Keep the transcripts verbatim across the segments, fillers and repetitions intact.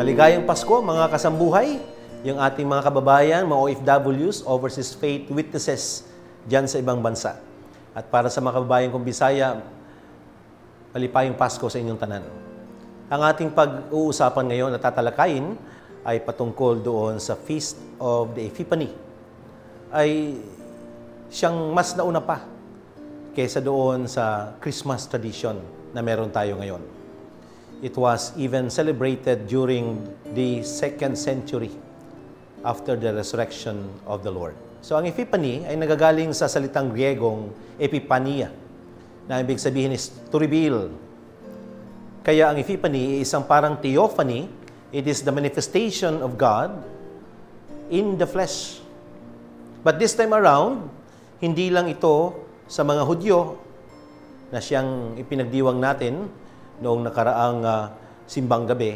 Maligayang Pasko, mga kasambuhay, yung ating mga kababayan, mga O F Ws, Overseas Faith Witnesses, dyan sa ibang bansa. At para sa mga kababayan kong Bisaya, malipayong Pasko sa inyong tanan. Ang ating pag-uusapan ngayon at tatalakayin ay patungkol doon sa Feast of the Epiphany. Ay siyang mas nauna pa kaysa doon sa Christmas tradition na meron tayo ngayon. It was even celebrated during the second century after the resurrection of the Lord. So ang Epiphany ay nagagaling sa salitang Griegong Epipania, na ibig sabihin is to reveal. Kaya ang Epiphany ay isang parang theophany. It is the manifestation of God in the flesh. But this time around, hindi lang ito sa mga Hudyo na siyang ipinagdiwang natin noong nakaraang uh, simbang gabi,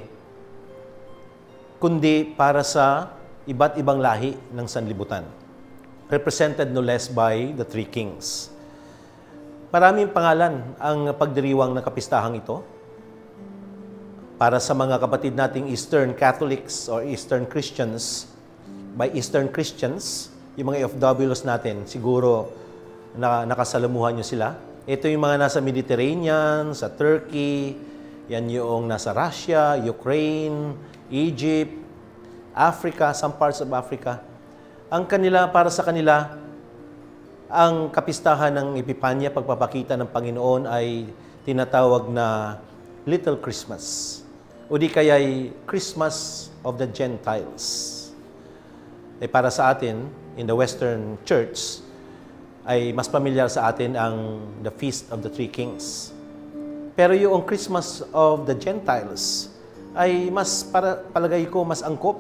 kundi para sa iba't ibang lahi ng sanlibutan, represented no less by the three kings. Maraming pangalan ang pagdiriwang ng kapistahang ito. Para sa mga kapatid nating Eastern Catholics or Eastern Christians, by Eastern Christians, yung mga O F Ws natin, siguro na nakasalamuhan nyo sila. Ito yung mga nasa Mediterranean, sa Turkey, yan yung nasa Russia, Ukraine, Egypt, Africa, some parts of Africa. Ang kanila, para sa kanila, ang kapistahan ng Epipanya, pagpapakita ng Panginoon ay tinatawag na Little Christmas. O di kaya'y Christmas of the Gentiles. Eh para sa atin, in the Western Church, ay mas pamilyar sa atin ang the Feast of the Three Kings. Pero yung Christmas of the Gentiles ay mas, para, palagay ko, mas angkop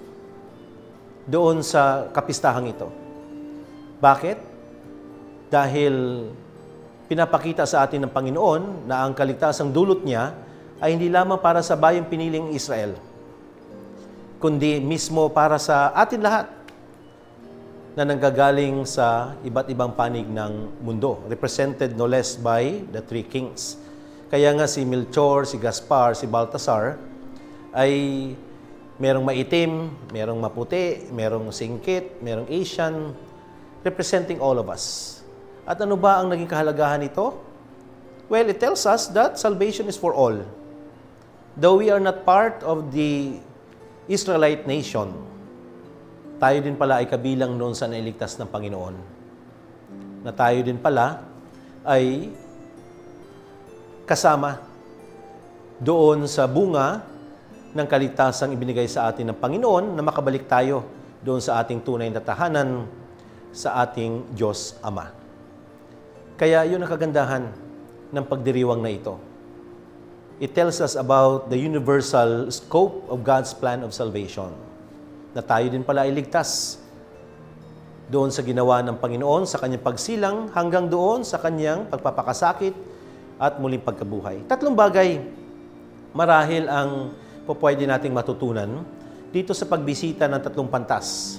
doon sa kapistahang ito. Bakit? Dahil pinapakita sa atin ng Panginoon na ang kaligtasang dulot niya ay hindi lamang para sa bayang piniling Israel, kundi mismo para sa atin lahat na nanggagaling sa iba't ibang panig ng mundo, represented no less by the three kings. Kaya nga si Melchor, si Gaspar, si Baltasar ay merong maitim, merong maputi, merong singkit, merong Asian, representing all of us. At ano ba ang naging kahalagahan nito? Well, it tells us that salvation is for all. Though we are not part of the Israelite nation, tayo din pala ay kabilang noon sa nailigtas ng Panginoon. Na tayo din pala ay kasama doon sa bunga ng kaligtasang ibinigay sa atin ng Panginoon na makabalik tayo doon sa ating tunay na tahanan sa ating Diyos Ama. Kaya yun ang kagandahan ng pagdiriwang na ito. It tells us about the universal scope of God's plan of salvation, na tayo din pala ay ligtas doon sa ginawa ng Panginoon sa kanyang pagsilang hanggang doon sa kanyang pagpapakasakit at muling pagkabuhay. Tatlong bagay marahil ang pwede nating matutunan dito sa pagbisita ng tatlong pantas.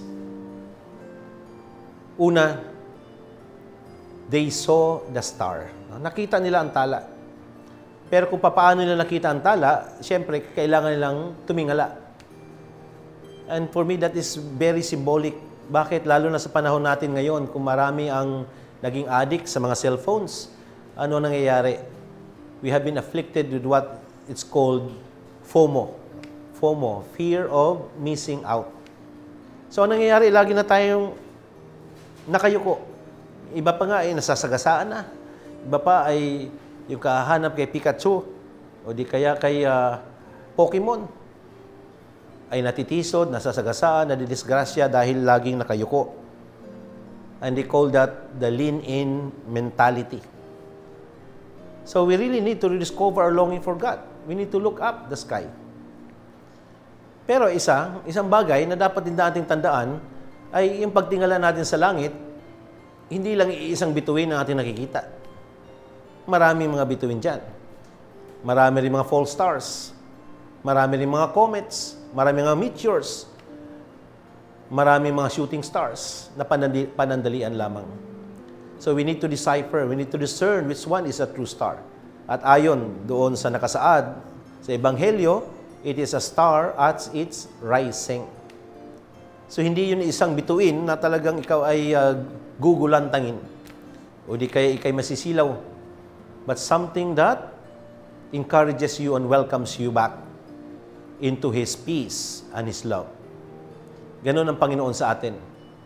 Una, they saw the star. Nakita nila ang tala. Pero kung paano nila nakita ang tala, siyempre, kailangan nilang tumingala. And for me, that is very symbolic. Bakit? Lalo na sa panahon natin ngayon, kung marami ang naging addict sa mga cellphones, ano nangyayari? We have been afflicted with what it's called FOMO. FOMO, fear of missing out. So, ang nangyayari, lagi na tayong nakayuko. Iba pa nga ay nasasagasaan na. Iba pa ay yung kahanap kay Pikachu o di kaya kay uh, Pokemon ay natitisod, nasasagasaan, nadidisgrasya dahil laging nakayuko. And they call that the lean-in mentality. So we really need to rediscover our longing for God. We need to look up the sky. Pero isa, isang bagay na dapat din nating tandaan ay yung pagtingala natin sa langit, hindi lang iisang bituin ang ating nakikita. Maraming mga bituin dyan. Marami rin mga false stars. Marami rin mga comets. Marami mga meteors. Marami mga shooting stars na panandali panandalian lamang. So we need to decipher, we need to discern which one is a true star. At ayon doon sa nakasaad sa Ebanghelyo, It is a star at its rising. So hindi yun isang bituin na talagang ikaw ay uh, gugulantangin o di kaya ikay masisilaw, but something that encourages you and welcomes you back into His peace and His love. Ganon ang Panginoon sa atin.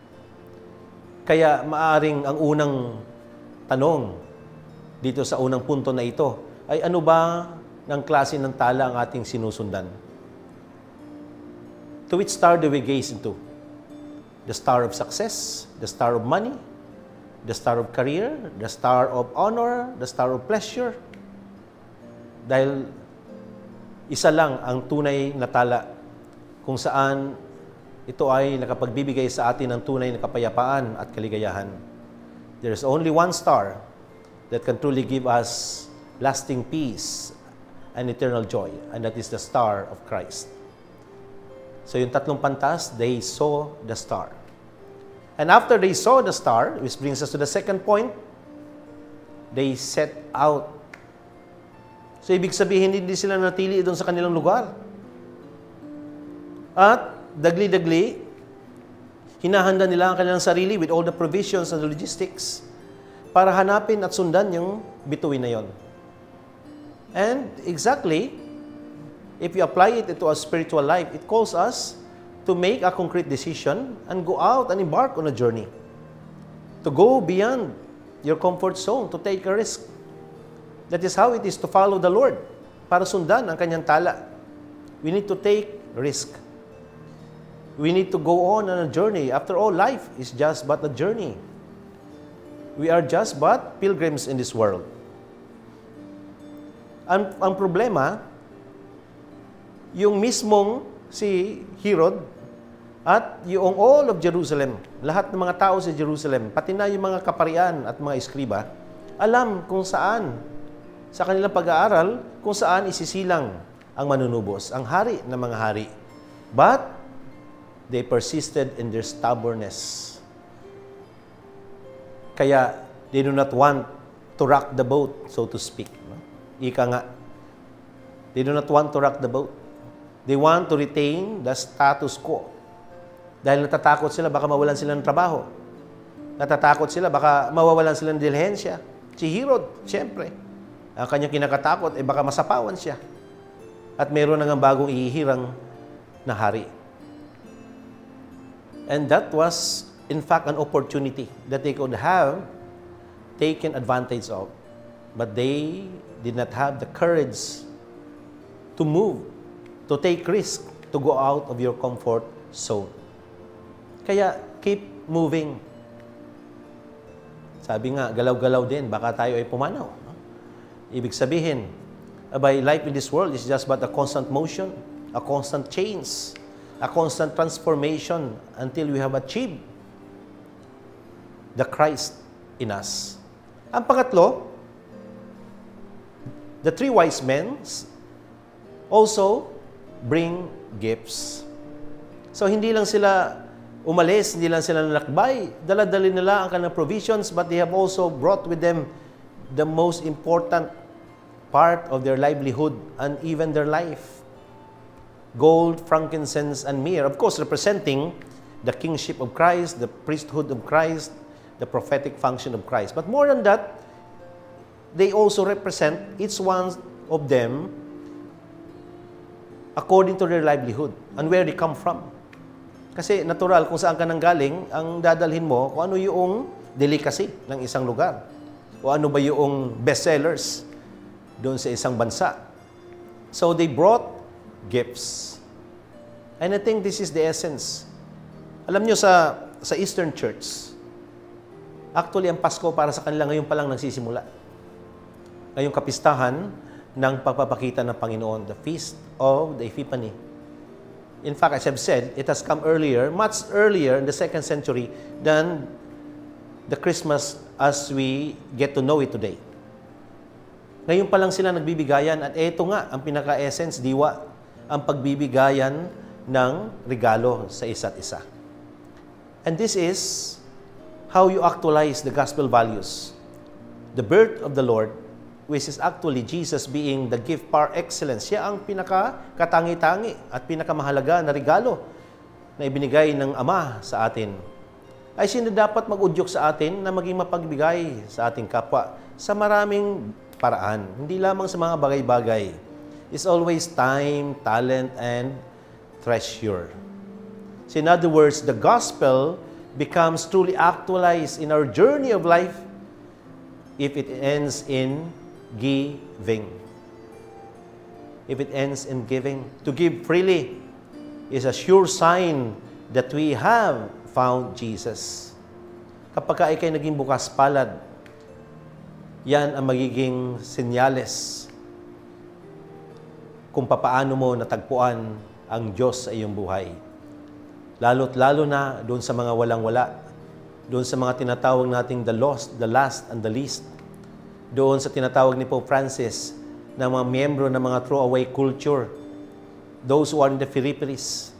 Kaya maaring ang unang tanong dito sa unang punto na ito ay ano ba ng klase ng tala ang ating sinusundan? To which star do we gaze into? The star of success, the star of money, the star of career, the star of honor, the star of pleasure. Dahil isa lang ang tunay na tala kung saan ito ay nakapagbibigay sa atin ng tunay na kapayapaan at kaligayahan. There is only one star that can truly give us lasting peace and eternal joy, and that is the star of Christ. So yung tatlong pantas, they saw the star. And after they saw the star, which brings us to the second point, they set out. So ibig sabihin, hindi sila natili doon sa kanilang lugar. At dagli-dagli, hinahanda nila ang kanilang sarili with all the provisions and logistics para hanapin at sundan yung bituin na yon. And exactly, if you apply it into our spiritual life, it calls us to make a concrete decision and go out and embark on a journey. To go beyond your comfort zone, to take a risk. That is how it is to follow the Lord, para sundan ang kanyang tala. We need to take risk. We need to go on on a journey. After all, life is just but a journey. We are just but pilgrims in this world. Ang, ang problema, yung mismong si Herod at yung all of Jerusalem, lahat ng mga tao sa Jerusalem, pati na yung mga kaparian at mga eskriba, alam kung saan, sa kanilang pag-aaral, kung saan isisilang ang manunubos, ang hari ng mga hari. But they persisted in their stubbornness. Kaya they do not want to rock the boat, so to speak. Ika nga. They do not want to rock the boat. They want to retain the status quo. Dahil natatakot sila, baka mawalan sila ng trabaho. Natatakot sila, baka mawawalan sila ng dilhensya. Si Herod, siyempre. Ang kanyang kinakatakot, eh baka masapawan siya. At meron na ng bagong ihihirang na hari. And that was, in fact, an opportunity that they could have taken advantage of. But they did not have the courage to move, to take risk, to go out of your comfort zone. Kaya, keep moving. Sabi nga, galaw-galaw din, baka tayo ay pumanaw. No? Ibig sabihin, by life in this world is just but a constant motion, a constant change, a constant transformation until we have achieved the Christ in us. Ang pangatlo, the three wise men also bring gifts. So, hindi lang sila umalis, hindi lang sila nalakbay. Dala-dali nila ang kanilang provisions, but they have also brought with them the most important part of their livelihood and even their life. Gold, frankincense, and myrrh. Of course, representing the kingship of Christ, the priesthood of Christ, the prophetic function of Christ. But more than that, they also represent each one of them according to their livelihood and where they come from. Kasi natural, kung saan ka nanggaling, ang dadalhin mo kung ano yung delicacy ng isang lugar. O ano ba yung bestsellers doon sa isang bansa. So they brought gifts. And I think this is the essence. Alam nyo, sa, sa Eastern Church, actually, ang Pasko para sa kanila ngayon pa lang nagsisimula. Ngayong kapistahan ng pagpapakita ng Panginoon, the Feast of the Epiphany. In fact, as I've said, it has come earlier, much earlier in the second century than the Christmas as we get to know it today. Ngayon pa lang sila nagbibigayan at eto nga ang pinaka-essence, diwa, ang pagbibigayan ng regalo sa isa't isa. And this is how you actualize the gospel values. The birth of the Lord which is actually Jesus being the gift par excellence. Siya ang pinaka-katangi-tangi at pinakamahalaga na regalo na ibinigay ng Ama sa atin. Ay sino dapat mag-udyok sa atin na maging mapagbigay sa ating kapwa sa maraming paraan, hindi lamang sa mga bagay-bagay. It's always time, talent, and treasure. So in other words, the gospel becomes truly actualized in our journey of life if it ends in giving. If it ends in giving. To give freely is a sure sign that we have found Jesus. Kapag ka ikay naging bukas palad, yan ang magiging senyales kung papaano mo natagpuan ang Diyos sa iyong buhay. Lalo't lalo na doon sa mga walang-wala, doon sa mga tinatawag nating the lost, the last, and the least, doon sa tinatawag ni Pope Francis na mga miyembro ng mga throwaway culture, those who are in the peripheries.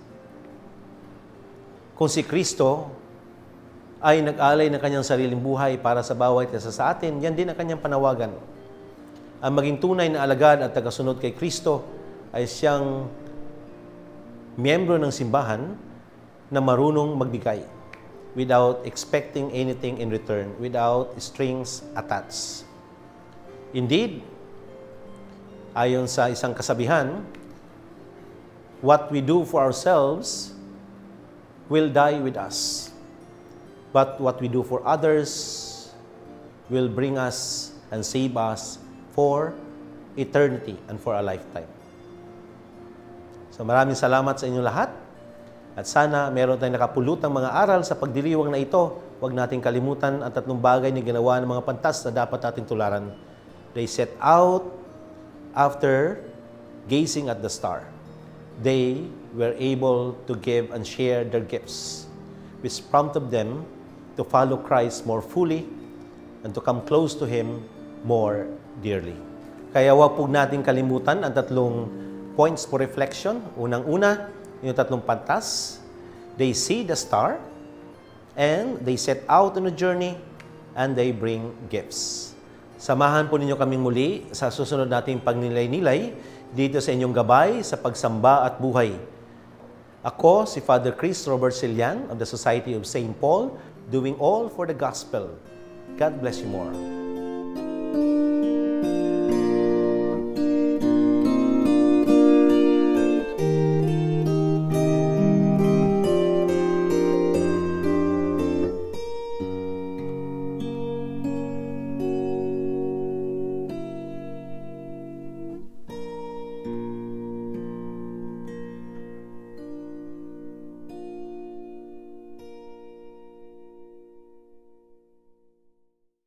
Kung si Kristo ay nag-alay ng kanyang sariling buhay para sa bawat isa sa atin, yan din ang kanyang panawagan. Ang maging tunay na alagad at tagasunod kay Kristo ay siyang miyembro ng simbahan na marunong magbigay without expecting anything in return, without strings attached. Indeed, ayon sa isang kasabihan, what we do for ourselves will die with us. But what we do for others will bring us and save us for eternity and for a lifetime. So maraming salamat sa inyong lahat. At sana meron tayong nakapulutang mga aral sa pagdiriwang na ito. Huwag nating kalimutan ang tatlong bagay na ginawa ng mga pantas na dapat nating tularan. They set out after gazing at the star. They were able to give and share their gifts, which prompted them to follow Christ more fully and to come close to Him more dearly. Kaya huwag po natin kalimutan ang tatlong points for reflection. Unang-una, yung tatlong pantas. They see the star, and they set out on a journey, and they bring gifts. Samahan po ninyo kaming muli sa susunod nating pagnilay-nilay dito sa inyong gabay sa pagsamba at buhay. Ako, si Father Chris Robert Silian of the Society of Saint Paul, doing all for the gospel. God bless you more.